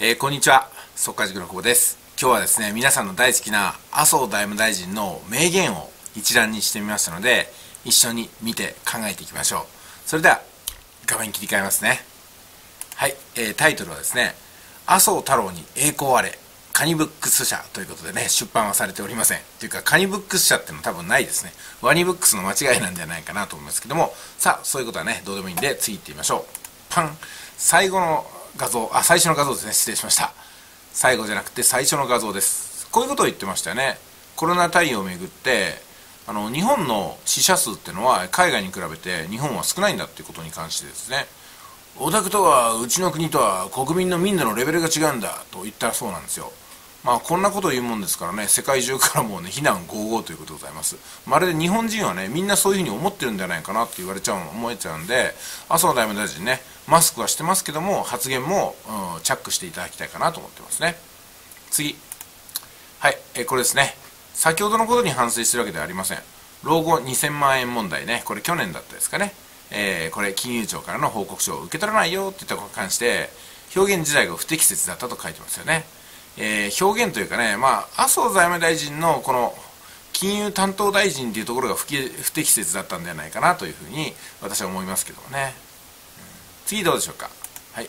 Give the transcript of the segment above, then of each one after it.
こんにちは、速稼塾の久保です。今日はですね、皆さんの大好きな麻生財務大臣の名言を一覧にしてみましたので、一緒に見て考えていきましょう。それでは画面切り替えますね。はい、タイトルはですね、麻生太郎に栄光あれカニブックス社ということでね、出版はされておりません。というかカニブックス社っていうのは多分ないですね。ワニブックスの間違いなんじゃないかなと思いますけども、さあそういうことはねどうでもいいんで次行ってみましょう。パン。最後の画像、最初の画像ですね、失礼しました。最後じゃなくて最初の画像です。こういうことを言ってましたよね。コロナ対応をめぐって日本の死者数っていうのは海外に比べて日本は少ないんだっていうことに関してですね、オタクとはうちの国とは国民の民度のレベルが違うんだと言ったそうなんですよ。まあこんなことを言うもんですからね、世界中からもうね非難合々ということでございます。まるで日本人はねみんなそういうふうに思ってるんじゃないかなって思えちゃうんで、麻生大務大臣ねマスクはしてますけども発言も、チャックしていただきたいかなと思ってますね。次、はい、これですね。先ほどのことに反省してるわけではありません。老後2000万円問題ね、これ去年だったですかね。これ金融庁からの報告書を受け取らないよっていったことに関して表現自体が不適切だったと書いてますよね。表現というかね、麻生財務大臣のこの金融担当大臣というところが不適切だったんではないかなというふうに私は思いますけどもね。次どうでしょうか。はい、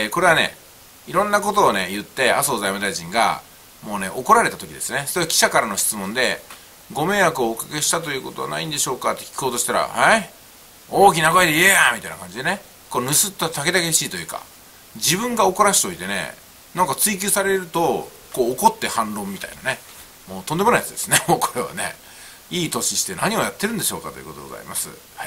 これはねいろんなことをね言って麻生財務大臣がもうね怒られた時ですね。それは記者からの質問でご迷惑をおかけしたということはないんでしょうかって聞こうとしたら、はい大きな声で言えやみたいな感じでね、こう盗ったたけだけしいというか、自分が怒らしといてね、なんか追及されるとこう怒って反論みたいなね、もうとんでもないやつですね。もうこれはね、いい年して何をやってるんでしょうかということでございます。はい、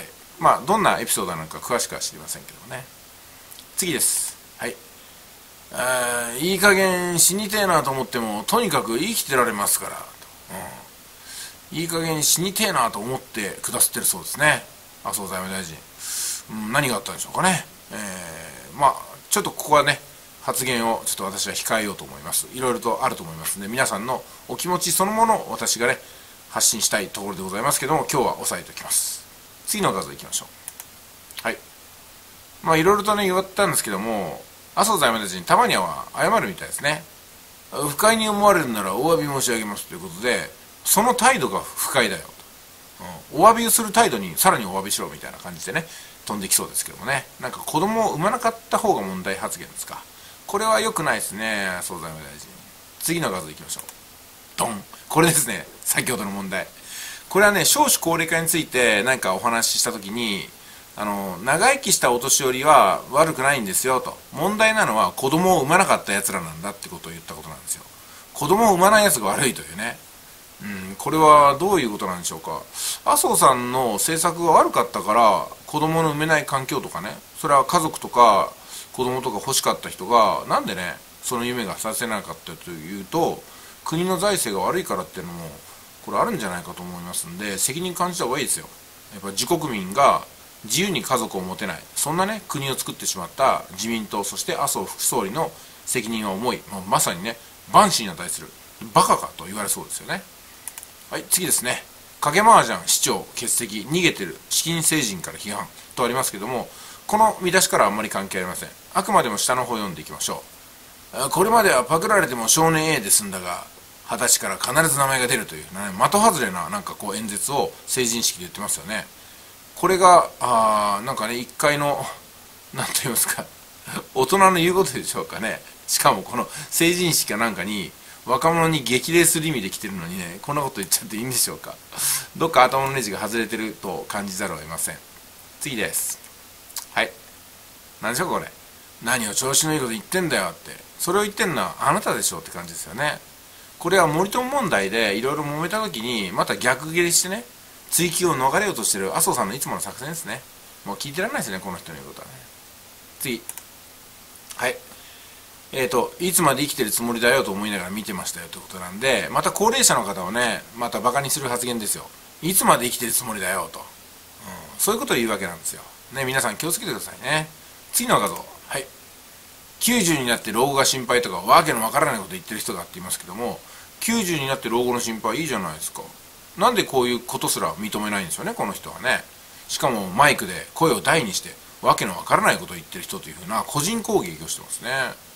どんなエピソードなのか詳しくは知りませんけどもね。次です。はい、いい加減死にてえなと思ってもとにかく生きてられますからと、いい加減死にてえなと思ってくださってるそうですね、麻生財務大臣。何があったんでしょうかね。ちょっとここはね発言をちょっと私は控えようと思います。いろいろとあると思いますので、皆さんのお気持ちそのものを私がね発信したいところでございますけども、今日は押さえておきます。次の画像いきましょう。はい、いろいろとね言われたんですけども、麻生財務大臣たまには謝るみたいですね。不快に思われるならお詫び申し上げますということで、その態度が不快だよと、お詫びをする態度にさらにお詫びしろみたいな感じでね飛んできそうですけどもね。なんか子供を産まなかった方が問題発言ですか。これは良くないですね、麻生財務大臣。次の画像いきましょう。ドン。これですね、先ほどの問題。これはね少子高齢化について何かお話しした時に、長生きしたお年寄りは悪くないんですよと、問題なのは子供を産まなかったやつらなんだってことを言ったことなんですよ。子供を産まないやつが悪いというね。これはどういうことなんでしょうか。麻生さんの政策が悪かったから子供の産めない環境とかね、それは家族とか子供とか欲しかった人がなんでねその夢がさせなかったというと、国の財政が悪いからっていうのもこれあるんじゃないかと思いますんで、責任感じた方がいいですよ。やっぱ自国民が自由に家族を持てない、そんなね国を作ってしまった自民党、そして麻生副総理の責任は重い。まさにね万死に値するバカかと言われそうですよね。はい、次ですね。賭け麻雀市長欠席、逃げてる資金政人から批判とありますけども、この見出しからはあんまり関係ありません。あくまでも下の方を読んでいきましょう。これまではパクられても少年 A で済んだが、20歳から必ず名前が出るという、的外れななんかこう演説を成人式で言ってますよね。これがなんかね一回の何と言いますか大人の言うことでしょうかね。しかもこの成人式かなんかに若者に激励する意味で来てるのにね、こんなこと言っちゃっていいんでしょうか。どっか頭のネジが外れてると感じざるを得ません。次です。はい、何でしょうこれ。何を調子のいいこと言ってんだよって、それを言ってんのはあなたでしょうって感じですよね。これは森友問題でいろいろ揉めた時にまた逆ギレしてね追及を逃れようとしてる麻生さんのいつもの作戦ですね。もう聞いてられないですねこの人の言うことはね。次、はい、いつまで生きてるつもりだよと思いながら見てましたよということなんで、また高齢者の方をねまたバカにする発言ですよ。いつまで生きてるつもりだよと、そういうことを言うわけなんですよね。皆さん気をつけてくださいね。次の画像。はい、90になって老後が心配とかわけのわからないこと言ってる人がって言いますけども、90になって老後の心配いいじゃないですか。なんでこういうことすら認めないんですよねこの人はね。しかもマイクで声を大にしてわけのわからないことを言ってる人というふうな個人攻撃をしてますね。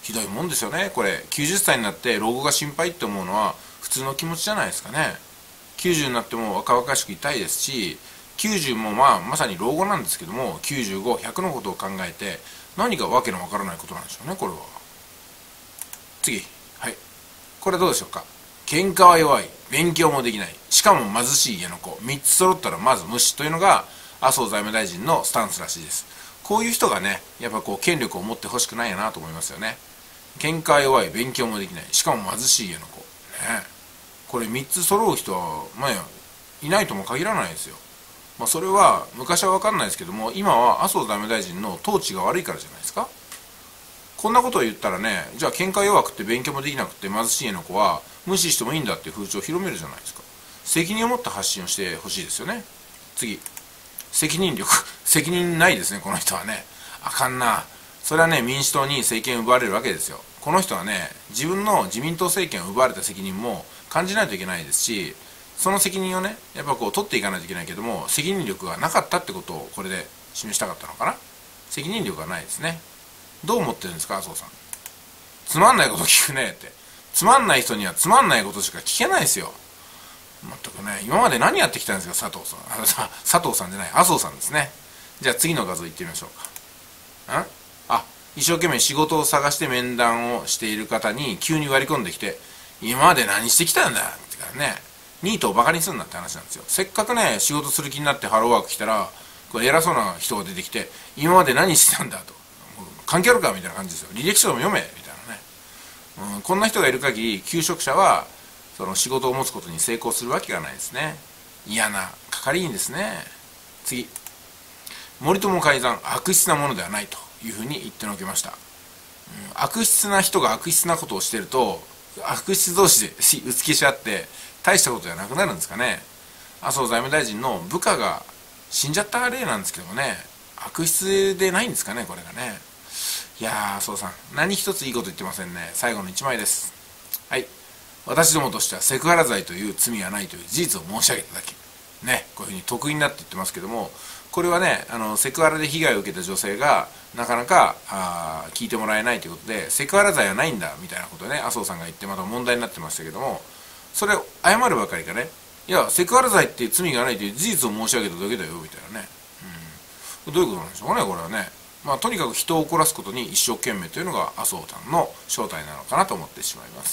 ひどいもんですよね。これ90歳になって老後が心配って思うのは普通の気持ちじゃないですかね。90になっても若々しくいたいですし、90もまさに老後なんですけども、95、100のことを考えて何がわけのわからないことなんでしょうね、これは。次、はい、これどうでしょうか。喧嘩は弱い、勉強もできない、しかも貧しい家の子、3つ揃ったらまず無視というのが麻生財務大臣のスタンスらしいです。こういう人がね、やっぱ権力を持ってほしくないなと思いますよね。喧嘩は弱い、勉強もできない、しかも貧しい家の子ね。これ3つ揃う人は、いないとも限らないですよ。それは昔は分かんないですけども、今は麻生財務大臣の統治が悪いからじゃないですか。こんなことを言ったらね、じゃあ喧嘩弱くて勉強もできなくて貧しい家の子は無視してもいいんだっていう風潮を広めるじゃないですか。責任を持った発信をしてほしいですよね。次、責任力。責任ないですね、この人はね。あかんな。それはね、民主党に政権を奪われるわけですよ。この人はね、自分の自民党政権を奪われた責任も感じないといけないですし、その責任をね、やっぱ取っていかないといけないけども、責任力がなかったってことをこれで示したかったのかな。責任力がないですね。どう思ってるんですか、麻生さん。つまんないこと聞くねって。つまんない人にはつまんないことしか聞けないですよ。全くね、今まで何やってきたんですか、佐藤さん。佐藤さんじゃない、麻生さんですね。じゃあ次の画像いってみましょうか。一生懸命仕事を探して面談をしている方に急に割り込んできて、今まで何してきたんだってからね、ニートをバカにするんだって話なんですよ。せっかくね、仕事する気になってハローワーク来たら、これ偉そうな人が出てきて、今まで何してたんだと。関係あるかみたいな感じですよ。履歴書でも読めみたいなね。こんな人がいる限り、求職者は、その仕事を持つことに成功するわけがないですね。嫌な係員ですね。次。森友改ざん、悪質なものではないというふうに言ってのけました。悪質な人が悪質なことをしていると、悪質同士で打ち消し合って大したことじゃなくなるんですかね。麻生財務大臣の部下が死んじゃった例なんですけどもね、悪質でないんですかね、これがね。いやー、麻生さん何一ついいこと言ってませんね。最後の1枚です。はい、私どもとしてはセクハラ罪という罪はないという事実を申し上げただけね、こういうふうに得意になって言ってますけども、これはね、セクハラで被害を受けた女性がなかなか聞いてもらえないということで、セクハラ罪はないんだみたいなことでね、麻生さんが言ってまた問題になってましたけども、それを謝るばかりかね、いやセクハラ罪っていう罪がないという事実を申し上げただけだよみたいなね、どういうことなんでしょうかね、これはね。とにかく人を怒らすことに一生懸命というのが麻生さんの正体なのかなと思ってしまいます。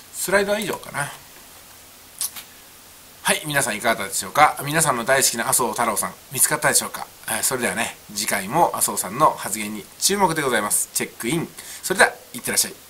スライドは以上かな。はい、皆さんいかがだったでしょうか。皆さんの大好きな麻生太郎さん見つかったでしょうか。それではね、次回も麻生さんの発言に注目でございます。チェックイン。それではいってらっしゃい。